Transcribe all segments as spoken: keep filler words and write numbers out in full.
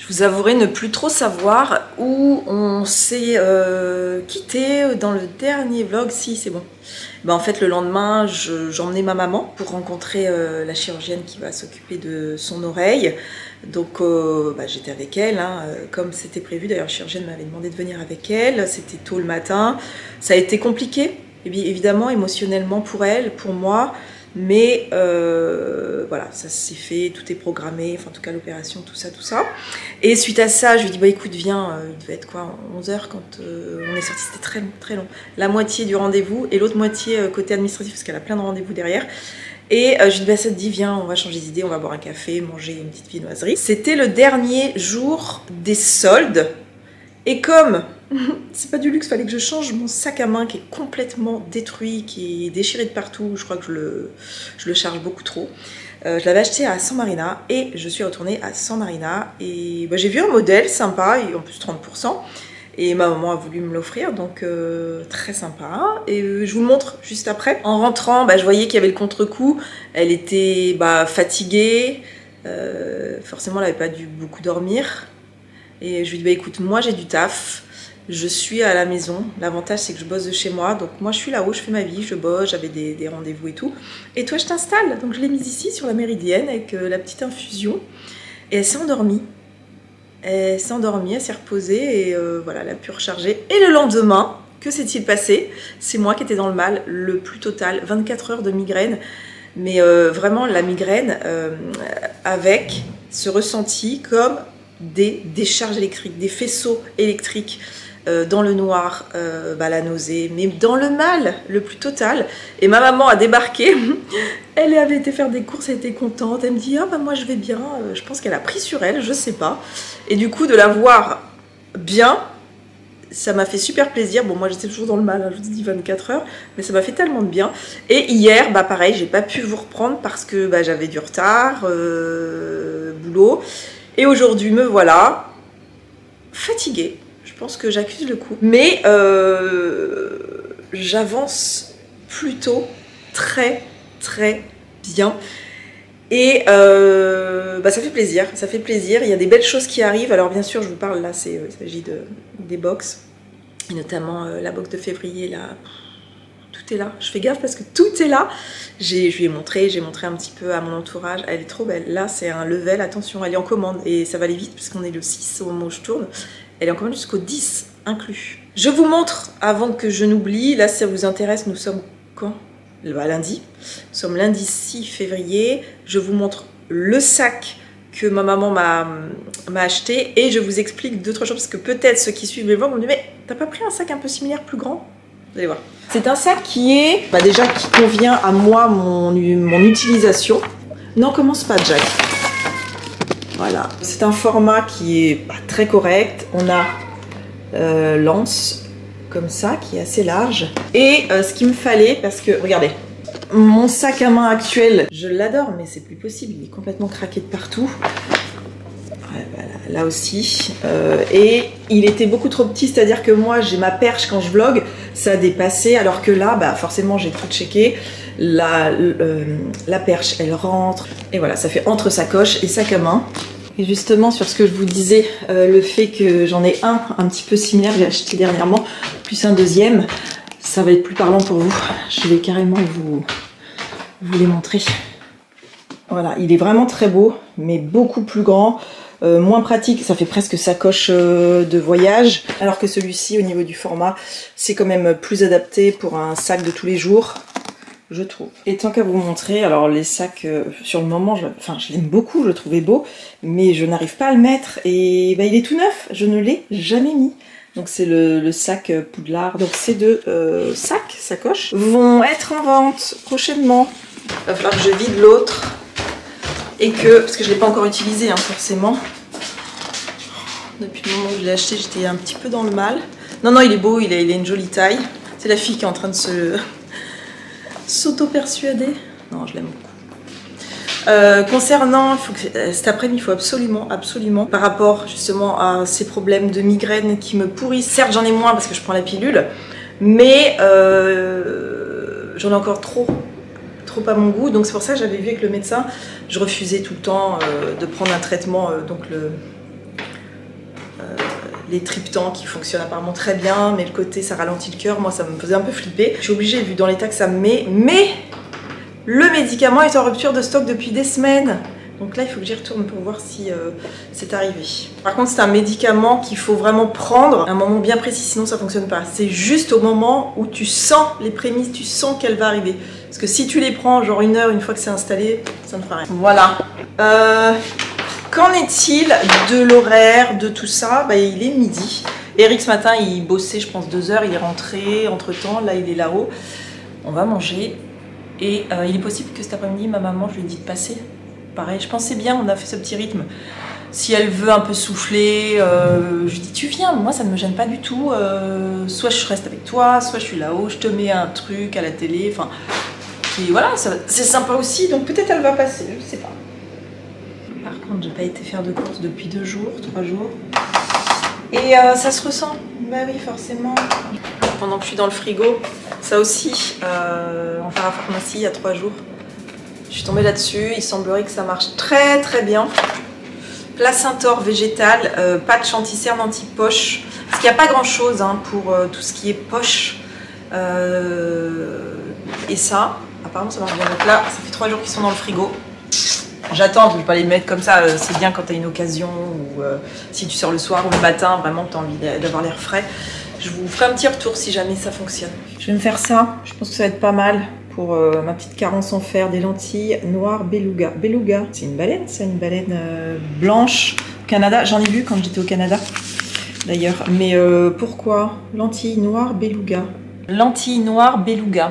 Je vous avouerai ne plus trop savoir où on s'est euh, quitté dans le dernier vlog. Si, c'est bon. Ben, en fait, le lendemain, j'emmenais ma maman pour rencontrer euh, la chirurgienne qui va s'occuper de son oreille. Donc, euh, bah, j'étais avec elle, hein, comme c'était prévu. D'ailleurs, la chirurgienne m'avait demandé de venir avec elle. C'était tôt le matin. Ça a été compliqué, et bien, évidemment, émotionnellement pour elle, pour moi. Mais euh, voilà, ça s'est fait, tout est programmé, enfin en tout cas l'opération, tout ça, tout ça. Et suite à ça, je lui ai dit, bah écoute, viens, euh, il devait être quoi, onze heures quand euh, on est sorti, c'était très long, très long. La moitié du rendez-vous et l'autre moitié euh, côté administratif, parce qu'elle a plein de rendez-vous derrière. Et euh, je lui ai dit, bah ça te dit, viens, on va changer d'idée, on va boire un café, manger une petite viennoiserie. C'était le dernier jour des soldes. Et comme c'est pas du luxe, fallait que je change mon sac à main qui est complètement détruit, qui est déchiré de partout, je crois que je le, je le charge beaucoup trop. Euh, je l'avais acheté à San Marina et je suis retournée à San Marina et bah, j'ai vu un modèle sympa, et en plus trente pour cent, et ma maman a voulu me l'offrir, donc euh, très sympa. Et euh, je vous le montre juste après. En rentrant, bah, je voyais qu'il y avait le contre-coup, elle était bah, fatiguée, euh, forcément elle n'avait pas dû beaucoup dormir. Et je lui dis, bah écoute, moi j'ai du taf, je suis à la maison, l'avantage c'est que je bosse de chez moi, donc moi je suis là-haut, je fais ma vie, je bosse, j'avais des, des rendez-vous et tout. Et toi je t'installe, donc je l'ai mise ici sur la méridienne avec euh, la petite infusion. Et elle s'est endormie, elle s'est endormie, elle s'est reposée et euh, voilà, elle a pu recharger. Et le lendemain, que s'est-il passé? C'est moi qui étais dans le mal le plus total, vingt-quatre heures de migraine. Mais euh, vraiment la migraine euh, avec ce ressenti comme des décharges électriques, des faisceaux électriques euh, dans le noir, euh, bah, la nausée, mais dans le mal le plus total. Et ma maman a débarqué, elle avait été faire des courses, elle était contente, elle me dit ah bah moi je vais bien, je pense qu'elle a pris sur elle, je sais pas. Et du coup de la voir bien, ça m'a fait super plaisir. Bon moi j'étais toujours dans le mal, hein, je vous dis vingt-quatre heures, mais ça m'a fait tellement de bien. Et hier, bah pareil, j'ai pas pu vous reprendre parce que bah, j'avais du retard, euh, boulot. Et aujourd'hui, me voilà fatiguée. Je pense que j'accuse le coup. Mais euh, j'avance plutôt très, très bien. Et euh, bah, ça fait plaisir. Ça fait plaisir. Il y a des belles choses qui arrivent. Alors bien sûr, je vous parle là, c'est, il s'agit de, des box. Et notamment euh, la box de février, là. Tout est là, je fais gaffe parce que tout est là. Je lui ai montré, j'ai montré un petit peu à mon entourage. Elle est trop belle. Là, c'est un level, attention, elle est en commande. Et ça va aller vite puisqu'on est le six au moment où je tourne. Elle est en commande jusqu'au dix inclus. Je vous montre, avant que je n'oublie, là, si ça vous intéresse, nous sommes quand? Bah, lundi. Nous sommes lundi six février. Je vous montre le sac que ma maman m'a acheté. Et je vous explique deux, trois choses. Parce que peut-être ceux qui suivent les vlogs vont me dire, mais t'as pas pris un sac un peu similaire, plus grand? Vous allez voir. C'est un sac qui est, bah déjà qui convient à moi, mon, mon utilisation. N'en commence pas, Jack. Voilà. C'est un format qui est bah, très correct. On a euh, l'anse comme ça, qui est assez large. Et euh, ce qu'il me fallait, parce que, regardez, mon sac à main actuel, je l'adore, mais c'est plus possible. Il est complètement craqué de partout. Ouais, voilà, là aussi, euh, et il était beaucoup trop petit, c'est à dire que moi j'ai ma perche quand je vlog, ça a dépassé, alors que là bah forcément j'ai tout checké, la, euh, la perche elle rentre, et voilà, ça fait entre sacoche et sac à main. Et justement sur ce que je vous disais, euh, le fait que j'en ai un un petit peu similaire, j'ai acheté dernièrement, plus un deuxième, ça va être plus parlant pour vous, je vais carrément vous, vous les montrer. Voilà, il est vraiment très beau, mais beaucoup plus grand. Euh, moins pratique, ça fait presque sacoche euh, de voyage, alors que celui-ci au niveau du format c'est quand même plus adapté pour un sac de tous les jours, je trouve. Et tant qu'à vous montrer, alors les sacs euh, sur le moment, je, enfin je l'aime beaucoup, je le trouvais beau, mais je n'arrive pas à le mettre et bah, il est tout neuf, je ne l'ai jamais mis. Donc c'est le, le sac Poudlard, donc ces deux euh, sacs, sacoches, vont être en vente prochainement. Il va falloir que je vide l'autre. Et que, parce que je ne l'ai pas encore utilisé hein, forcément, depuis le moment où je l'ai acheté j'étais un petit peu dans le mal. Non non il est beau, il a, il a une jolie taille. C'est la fille qui est en train de se s'auto-persuader. Non je l'aime beaucoup. Euh, concernant, il faut que, cet après-midi il faut absolument, absolument, par rapport justement à ces problèmes de migraine qui me pourrissent, certes j'en ai moins parce que je prends la pilule, mais euh, j'en ai encore trop. Trop à mon goût, donc c'est pour ça que j'avais vu avec le médecin, je refusais tout le temps euh, de prendre un traitement, euh, donc le, les triptans qui fonctionnent apparemment très bien, mais le côté ça ralentit le cœur, moi ça me faisait un peu flipper. Je suis obligée, vu dans l'état que ça me met, mais le médicament est en rupture de stock depuis des semaines. Donc là, il faut que j'y retourne pour voir si euh, c'est arrivé. Par contre, c'est un médicament qu'il faut vraiment prendre à un moment bien précis, sinon ça ne fonctionne pas. C'est juste au moment où tu sens les prémices, tu sens qu'elle va arriver. Parce que si tu les prends, genre une heure, une fois que c'est installé, ça ne fera rien. Voilà. Euh, Qu'en est-il de l'horaire, de tout ça? Bah, il est midi. Eric, ce matin, il bossait, je pense, deux heures. Il est rentré entre-temps. Là, il est là-haut. On va manger. Et euh, il est possible que cet après-midi, ma maman, je lui ai dit de passer. Pareil, je pensais bien, on a fait ce petit rythme. Si elle veut un peu souffler, euh, je lui dis tu viens, moi ça ne me gêne pas du tout. Euh, soit je reste avec toi, soit je suis là-haut, je te mets un truc à la télé. Enfin, puis voilà, c'est sympa aussi, donc peut-être elle va passer, je sais pas. Par contre, j'ai pas été faire de courses depuis deux jours, trois jours. Et euh, ça se ressent, bah oui, forcément. Pendant que je suis dans le frigo, ça aussi, euh, en parapharmacie il y a trois jours. Je suis tombée là-dessus, il semblerait que ça marche très très bien. Placentor végétal, euh, patch anti-cerne, anti-poche. Parce qu'il n'y a pas grand-chose hein, pour euh, tout ce qui est poche. Euh, et ça, apparemment ça marche bien. Donc là, ça fait trois jours qu'ils sont dans le frigo. J'attends, je ne vais pas les mettre comme ça. Euh, c'est bien quand tu as une occasion ou euh, si tu sors le soir ou le matin, vraiment tu as envie d'avoir l'air frais. Je vous ferai un petit retour si jamais ça fonctionne. Je vais me faire ça, je pense que ça va être pas mal. Pour euh, ma petite carence en fer, des lentilles noires beluga. Beluga, c'est une baleine, c'est une baleine euh, blanche au Canada. J'en ai vu quand j'étais au Canada, d'ailleurs. Mais euh, pourquoi lentilles noires beluga? Lentilles noires beluga.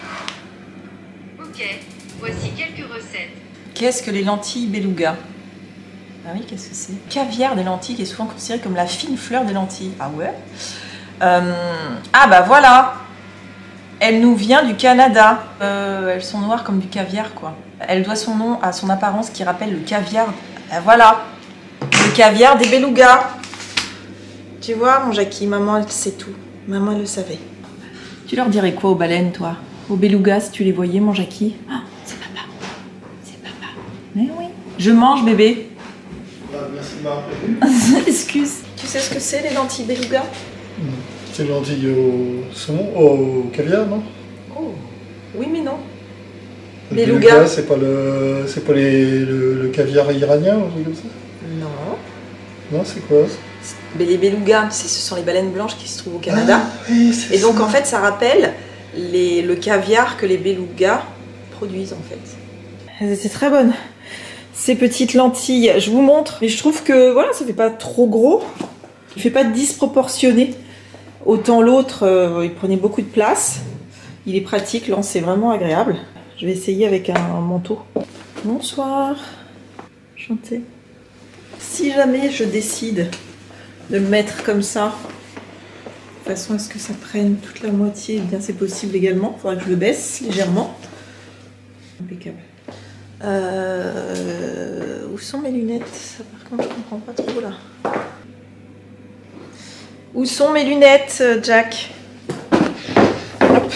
Ok, voici quelques recettes. Qu'est-ce que les lentilles beluga? Ah oui, qu'est-ce que c'est? Caviar des lentilles qui est souvent considéré comme la fine fleur des lentilles. Ah ouais euh, Ah bah voilà. Elle nous vient du Canada. Euh, elles sont noires comme du caviar, quoi. Elle doit son nom à son apparence qui rappelle le caviar. Ben voilà, le caviar des belugas. Tu vois, mon Jackie, maman, elle sait tout. Maman, elle le savait. Tu leur dirais quoi aux baleines, toi? Aux belugas, si tu les voyais, mon Jackie? Oh, c'est papa. C'est papa. Mais oui. Je mange, bébé. Ah, merci de m'avoir prévenu. Excuse. Tu sais ce que c'est, les lentilles belugas? Mmh. C'est lentilles au saumon, au caviar, non? Oh, oui mais non. Le Beluga, beluga, c'est pas le, c'est pas les, le, le caviar iranien ou un truc comme ça? Non. Non, c'est quoi? Mais les belugas, ce sont les baleines blanches qui se trouvent au Canada. Ah, oui, et donc ça. en fait, ça rappelle les, le caviar que les belugas produisent en fait. Elles étaient très bonnes. Ces petites lentilles, je vous montre. Mais je trouve que voilà, ça fait pas trop gros. Il fait pas disproportionné. Autant l'autre, euh, il prenait beaucoup de place. Il est pratique, là, c'est vraiment agréable. Je vais essayer avec un, un manteau. Bonsoir. Enchantée. Si jamais je décide de le mettre comme ça, de façon à ce que ça prenne toute la moitié, eh bien c'est possible également. Il faudra que je le baisse légèrement. Impeccable. Euh, où sont mes lunettes? Ça, par contre, je comprends pas trop là. Où sont mes lunettes, Jack? Hop.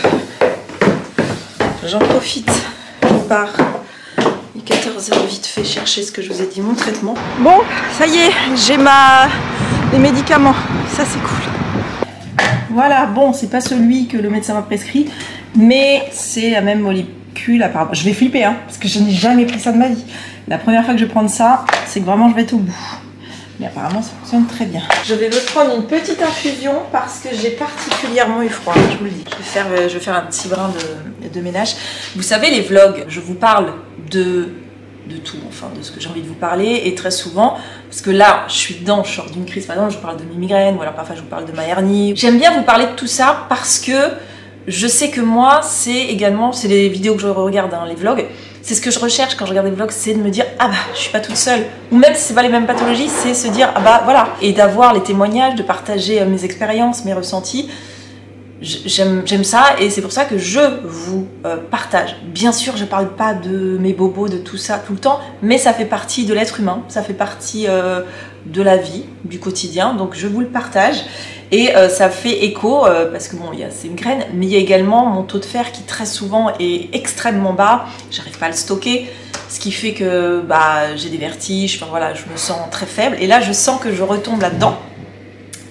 J'en profite. Je pars. Il est quatorze heures, vite fait chercher ce que je vous ai dit, mon traitement. Bon, ça y est, j'ai ma... les médicaments. Ça, c'est cool. Voilà, bon, c'est pas celui que le médecin m'a prescrit, mais c'est la même molécule apparemment. Je vais flipper, hein, parce que je n'ai jamais pris ça de ma vie. La première fois que je vais prendre ça, c'est que vraiment je vais être au bout. Mais apparemment ça fonctionne très bien. Je vais me prendre une petite infusion parce que j'ai particulièrement eu froid, je vous le dis. Je vais faire, je vais faire un petit brin de, de ménage. Vous savez, les vlogs, je vous parle de, de tout, enfin de ce que j'ai envie de vous parler. Et très souvent, parce que là, je suis dedans, je sors d'une crise, par exemple, je vous parle de mes migraines, ou alors parfois je vous parle de ma hernie. J'aime bien vous parler de tout ça parce que je sais que moi, c'est également, c'est les vidéos que je regarde, hein, les vlogs, c'est ce que je recherche quand je regarde des vlogs, c'est de me dire ah bah je suis pas toute seule, ou même si c'est pas les mêmes pathologies, c'est se dire ah bah voilà, et d'avoir les témoignages, de partager mes expériences, mes ressentis. J'aime j'aime ça et c'est pour ça que je vous euh, partage. Bien sûr, je parle pas de mes bobos, de tout ça tout le temps, mais ça fait partie de l'être humain, ça fait partie euh, de la vie, du quotidien, donc je vous le partage. Et euh, ça fait écho, euh, parce que bon, il y a ces migraines, mais il y a également mon taux de fer qui très souvent est extrêmement bas, j'arrive pas à le stocker, ce qui fait que bah, j'ai des vertiges, enfin voilà, je me sens très faible. Et là, je sens que je retombe là-dedans.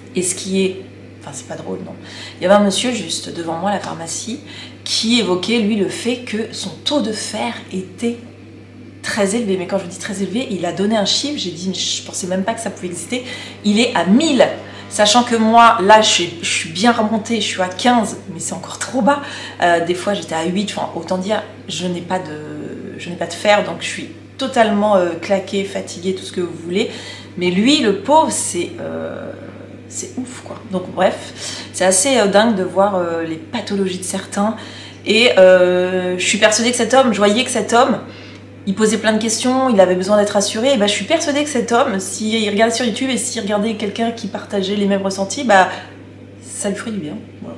Et ce qui est... Enfin, c'est pas drôle, non. Il y avait un monsieur juste devant moi à la pharmacie qui évoquait, lui, le fait que son taux de fer était très élevé. Mais quand je dis très élevé, il a donné un chiffre, j'ai dit, je pensais même pas que ça pouvait exister. Il est à mille. Sachant que moi, là, je suis, je suis bien remontée, je suis à quinze, mais c'est encore trop bas. Euh, des fois, j'étais à huit. Enfin, autant dire, je n'ai pas de, je n'ai pas de fer, donc je suis totalement euh, claquée, fatiguée, tout ce que vous voulez. Mais lui, le pauvre, c'est... Euh, c'est ouf quoi. Donc bref, c'est assez euh, dingue de voir euh, les pathologies de certains. Et euh, je suis persuadée que cet homme, je voyais que cet homme, il posait plein de questions, il avait besoin d'être rassuré. Et bah, je suis persuadée que cet homme, s'il regardait sur YouTube et s'il regardait quelqu'un qui partageait les mêmes ressentis, bah, ça lui ferait du bien. Voilà.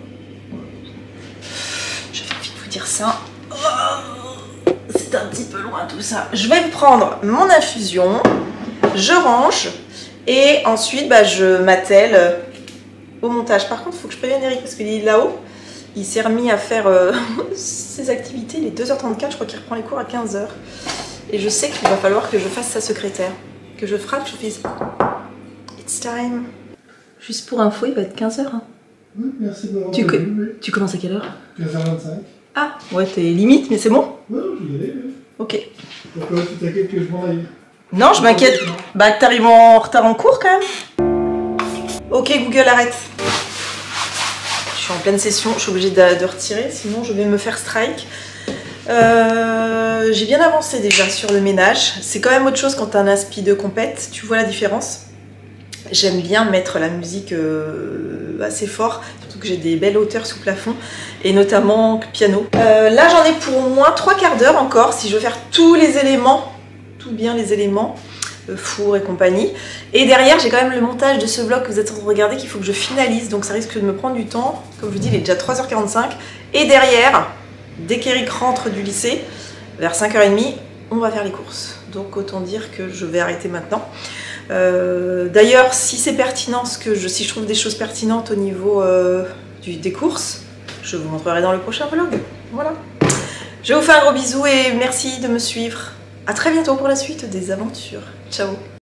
J'avais envie de vous dire ça. Oh, c'est un petit peu loin tout ça. Je vais prendre mon infusion, je range. Et ensuite, bah, je m'attelle au montage. Par contre, il faut que je prévienne Eric parce qu'il est là-haut. Il s'est remis à faire euh, ses activités. Il est deux heures trente-quatre, je crois qu'il reprend les cours à quinze heures. Et je sais qu'il va falloir que je fasse sa secrétaire. Que je frappe, je fais... It's time. Juste pour info, il va être quinze heures. Hein. Oui, merci de m'avoir tu, vu, oui. tu commences à quelle heure? quinze heures vingt-cinq. Ah, ouais, t'es limite, mais c'est bon? Ouais, je vais y aller, oui. Ok. Pourquoi tu t'inquiètes que je m'en aille? Non, je m'inquiète. Bah, que t'arrives en retard en cours quand même. Ok, Google, arrête. Je suis en pleine session, je suis obligée de, de retirer, sinon je vais me faire strike. Euh, J'ai bien avancé déjà sur le ménage. C'est quand même autre chose quand t'as un aspi de compète. Tu vois la différence? J'aime bien mettre la musique euh, assez fort, surtout que j'ai des belles hauteurs sous plafond, et notamment piano. Euh, là, j'en ai pour au moins trois quarts d'heure encore, si je veux faire tous les éléments. Tout bien les éléments, le four et compagnie. Et derrière, j'ai quand même le montage de ce vlog que vous êtes en train de regarder qu'il faut que je finalise, donc ça risque de me prendre du temps. Comme je vous dis, il est déjà trois heures quarante-cinq. Et derrière, dès qu'Eric rentre du lycée, vers cinq heures trente, on va faire les courses. Donc autant dire que je vais arrêter maintenant. Euh, D'ailleurs, si c'est pertinent, ce que je, si je trouve des choses pertinentes au niveau euh, du, des courses, je vous montrerai dans le prochain vlog. Voilà. Je vous fais un gros bisou et merci de me suivre. A très bientôt pour la suite des aventures. Ciao!